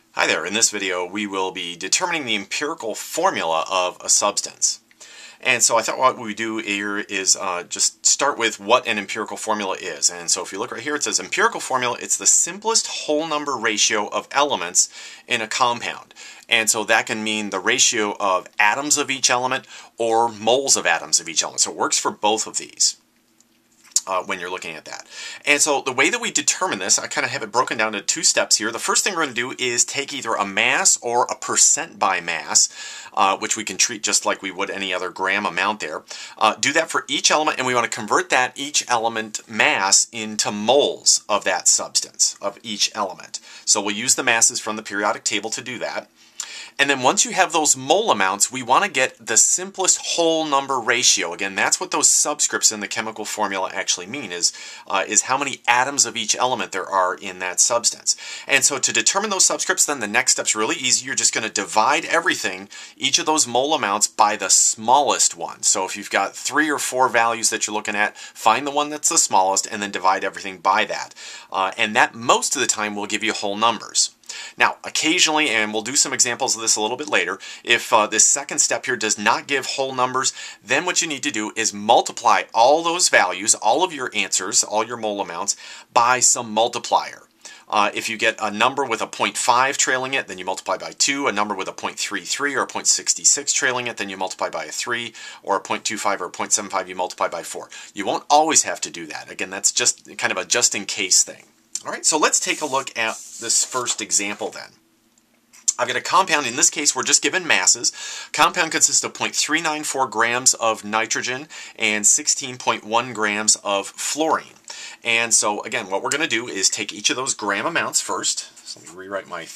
Hi there, in this video we will be determining the empirical formula of a substance. And so I thought what we do here is just start with what an empirical formula is. And so if you look right here, it says empirical formula, it's the simplest whole number ratio of elements in a compound. And so that can mean the ratio of atoms of each element or moles of atoms of each element. So it works for both of these. When you're looking at that. And so the way that we determine this, I kind of have it broken down into two steps here. The first thing we're going to do is take either a mass or a percent by mass, which we can treat just like we would any other gram amount there. Do that for each element, and we want to convert that each element mass into moles of that substance, of each element. So we'll use the masses from the periodic table to do that. And then once you have those mole amounts, we want to get the simplest whole number ratio. Again, that's what those subscripts in the chemical formula actually mean, is how many atoms of each element there are in that substance. And so to determine those subscripts, then the next step's really easy. You're just going to divide everything, each of those mole amounts, by the smallest one. So if you've got 3 or 4 values that you're looking at, find the one that's the smallest and then divide everything by that. And that most of the time will give you whole numbers. Now, occasionally, and we'll do some examples of this a little bit later, if this second step here does not give whole numbers, then what you need to do is multiply all those values, all of your answers, all your mole amounts, by some multiplier. If you get a number with a 0.5 trailing it, then you multiply by 2. A number with a 0.33 or a 0.66 trailing it, then you multiply by a 3. Or a 0.25 or a 0.75, you multiply by 4. You won't always have to do that. Again, that's just kind of a just-in-case thing. All right, so let's take a look at this first example then. I've got a compound. In this case, we're just given masses. Compound consists of 0.394 grams of nitrogen and 16.1 grams of fluorine. And so, again, what we're going to do is take each of those gram amounts first. So let me rewrite my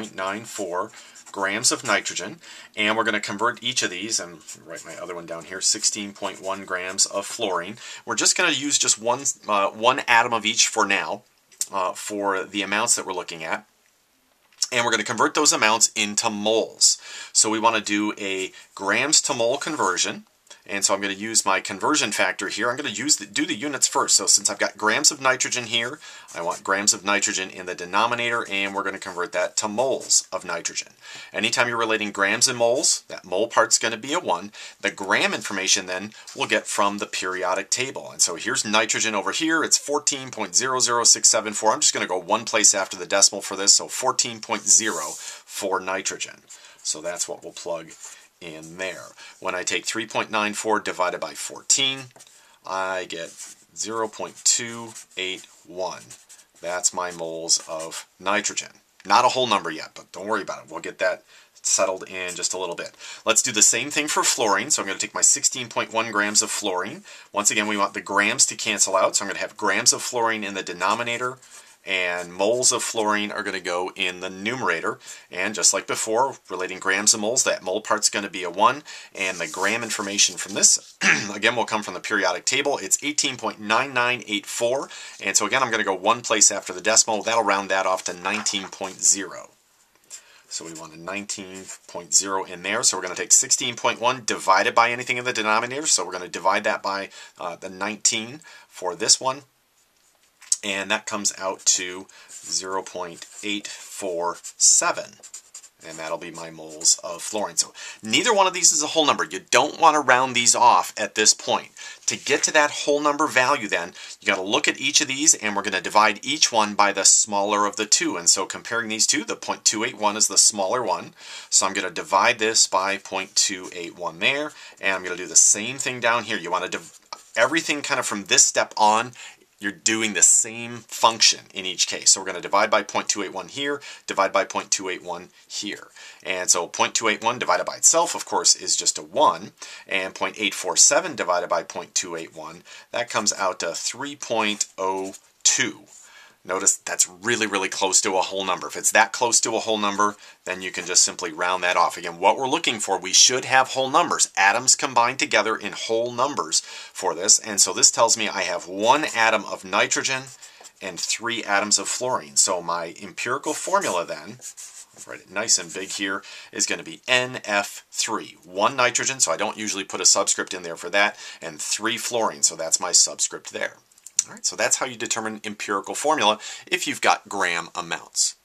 3.94 grams of nitrogen, and we're going to convert each of these, and write my other one down here, 16.1 grams of fluorine. We're just going to use just one atom of each for now. For the amounts that we're looking at, and we're going to convert those amounts into moles. So we want to do a grams to mole conversion, and so I'm going to use my conversion factor here. I'm going to do the units first. So since I've got grams of nitrogen here, I want grams of nitrogen in the denominator, and we're going to convert that to moles of nitrogen. Anytime you're relating grams and moles, that mole part's going to be a 1. The gram information then we'll get from the periodic table. And so here's nitrogen over here. It's 14.00674. I'm just going to go one place after the decimal for this, so 14.0 for nitrogen. So that's what we'll plug in there. When I take 3.94 divided by 14, I get 0.281. That's my moles of nitrogen. Not a whole number yet, but don't worry about it. We'll get that settled in just a little bit. Let's do the same thing for fluorine. So I'm going to take my 16.1 grams of fluorine. Once again, we want the grams to cancel out. So I'm going to have grams of fluorine in the denominator, and moles of fluorine are going to go in the numerator. And just like before, relating grams and moles, that mole part's going to be a 1. And the gram information from this, again, will come from the periodic table. It's 18.9984. And so again, I'm going to go one place after the decimal. That'll round that off to 19.0. So we want a 19.0 in there. So we're going to take 16.1 divided by anything in the denominator. So we're going to divide that by the 19 for this one. And that comes out to 0.847. And that'll be my moles of fluorine. So neither one of these is a whole number. You don't want to round these off at this point. To get to that whole number value then, you got to look at each of these, and we're going to divide each one by the smaller of the two. And so comparing these two, the 0.281 is the smaller one. So I'm going to divide this by 0.281 there. And I'm going to do the same thing down here. You want to everything kind of from this step on, you're doing the same function in each case. So we're going to divide by 0.281 here, divide by 0.281 here. And so 0.281 divided by itself, of course, is just a 1. And 0.847 divided by 0.281, that comes out to 3.02. Notice that's really, really close to a whole number. If it's that close to a whole number, then you can just simply round that off. Again, what we're looking for, we should have whole numbers. Atoms combined together in whole numbers for this. And so this tells me I have 1 atom of nitrogen and 3 atoms of fluorine. So my empirical formula then, I'll write it nice and big here, is going to be NF3. 1 nitrogen, so I don't usually put a subscript in there for that, and 3 fluorine, so that's my subscript there. All right, so that's how you determine empirical formula if you've got gram amounts.